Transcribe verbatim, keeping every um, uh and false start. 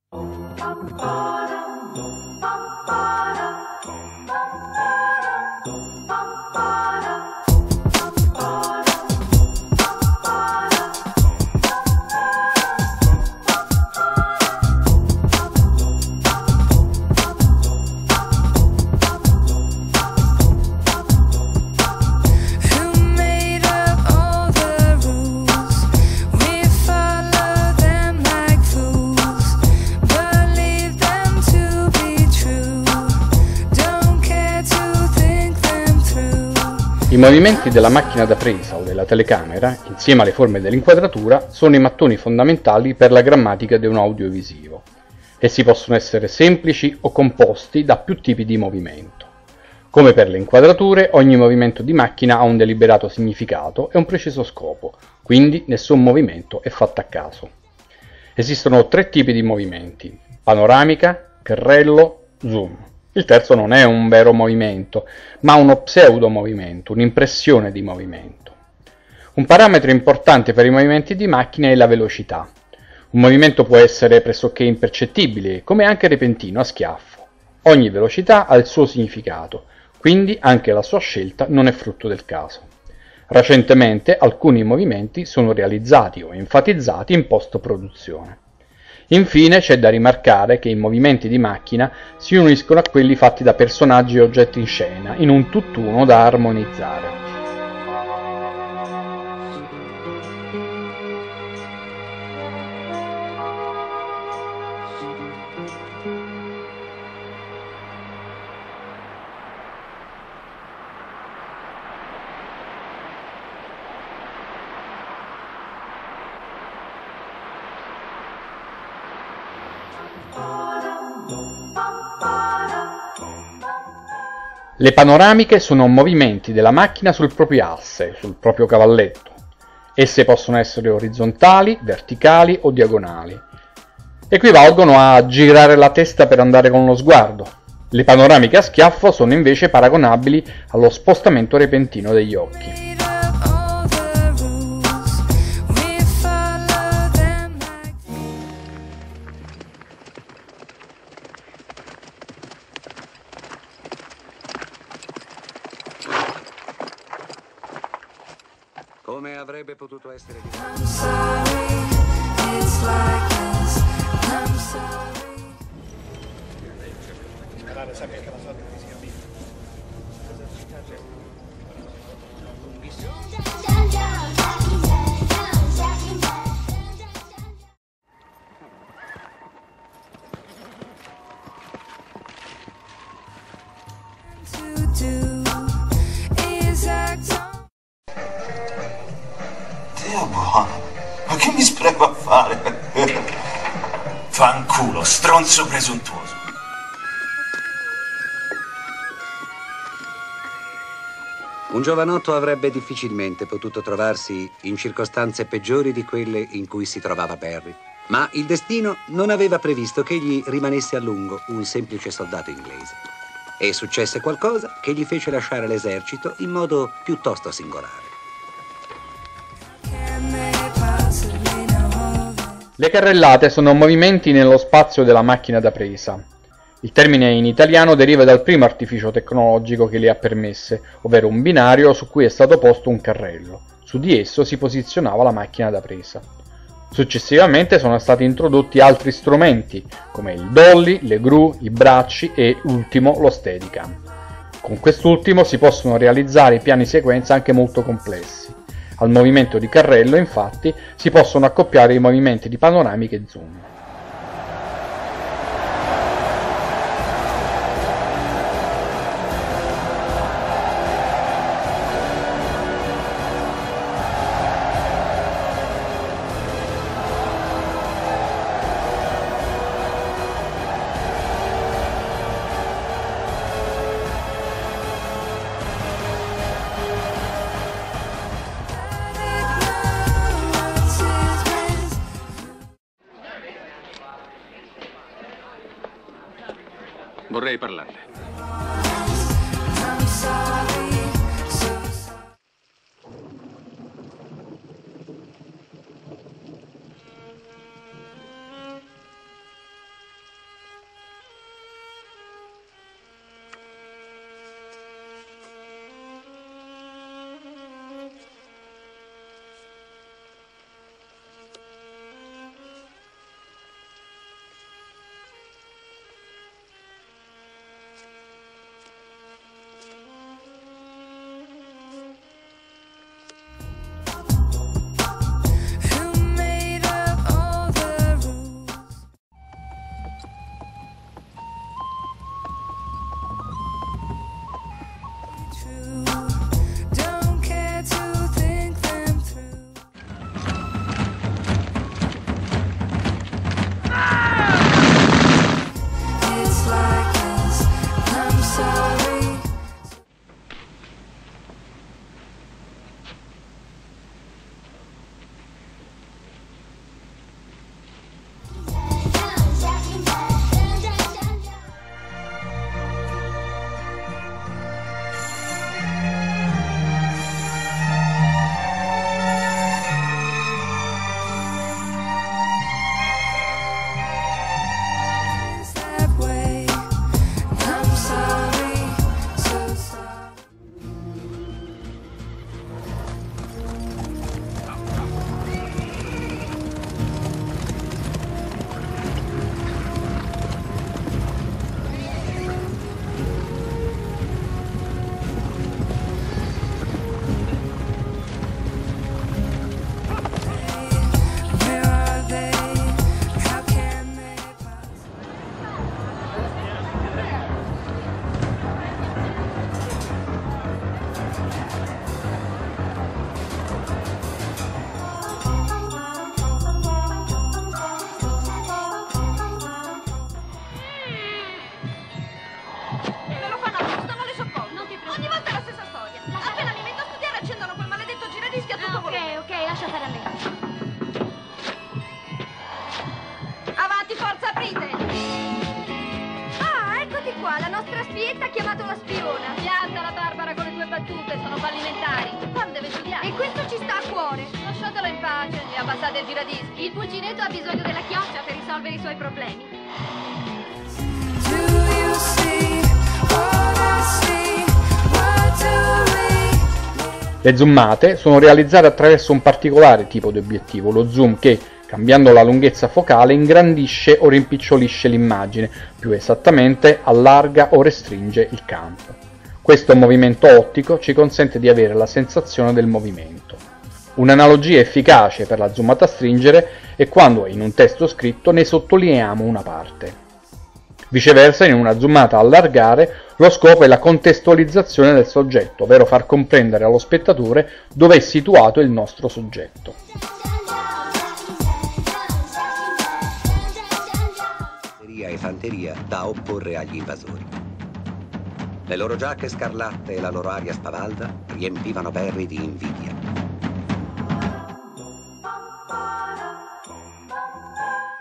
I movimenti della macchina da presa o della telecamera, insieme alle forme dell'inquadratura, sono i mattoni fondamentali per la grammatica di un audiovisivo. Essi possono essere semplici o composti da più tipi di movimento. Come per le inquadrature, ogni movimento di macchina ha un deliberato significato e un preciso scopo, quindi nessun movimento è fatto a caso. Esistono tre tipi di movimenti: panoramica, carrello, zoom. Il terzo non è un vero movimento, ma uno pseudo-movimento, un'impressione di movimento. Un parametro importante per i movimenti di macchina è la velocità. Un movimento può essere pressoché impercettibile, come anche repentino a schiaffo. Ogni velocità ha il suo significato, quindi anche la sua scelta non è frutto del caso. Recentemente alcuni movimenti sono realizzati o enfatizzati in post-produzione. Infine c'è da rimarcare che i movimenti di macchina si uniscono a quelli fatti da personaggi e oggetti in scena, in un tutt'uno da armonizzare. Le panoramiche sono movimenti della macchina sul proprio asse, sul proprio cavalletto. Esse possono essere orizzontali, verticali o diagonali. Equivalgono a girare la testa per andare con lo sguardo. Le panoramiche a schiaffo sono invece paragonabili allo spostamento repentino degli occhi. Come avrebbe potuto essere diverso? Dio buono, ma che mi spreco a fare? Fanculo, stronzo presuntuoso. Un giovanotto avrebbe difficilmente potuto trovarsi in circostanze peggiori di quelle in cui si trovava Perry. Ma il destino non aveva previsto che egli rimanesse a lungo un semplice soldato inglese. E successe qualcosa che gli fece lasciare l'esercito in modo piuttosto singolare. Le carrellate sono movimenti nello spazio della macchina da presa. Il termine in italiano deriva dal primo artificio tecnologico che le ha permesse, ovvero un binario su cui è stato posto un carrello. Su di esso si posizionava la macchina da presa. Successivamente sono stati introdotti altri strumenti, come il dolly, le gru, i bracci e, ultimo, lo steadicam. Con quest'ultimo si possono realizzare piani sequenza anche molto complessi. Al movimento di carrello, infatti, si possono accoppiare i movimenti di panoramica e zoom. Vorrei parlarle. Fietta ha chiamato la spiona. Pianta la Barbara con le tue battute, sono fallimentari. Quando deve studiare? E questo ci sta a cuore. Lasciatelo in pace, gli abbassate il giradischi. Il pulcinetto ha bisogno della chioccia per risolvere i suoi problemi. Le zoomate sono realizzate attraverso un particolare tipo di obiettivo, lo zoom, che, cambiando la lunghezza focale, ingrandisce o rimpicciolisce l'immagine, più esattamente allarga o restringe il campo. Questo movimento ottico ci consente di avere la sensazione del movimento. Un'analogia efficace per la zoomata a stringere è quando in un testo scritto ne sottolineiamo una parte. Viceversa, in una zoomata a allargare, lo scopo è la contestualizzazione del soggetto, ovvero far comprendere allo spettatore dove è situato il nostro soggetto. E fanteria da opporre agli invasori. Le loro giacche scarlatte e la loro aria spavalda riempivano Perry di invidia.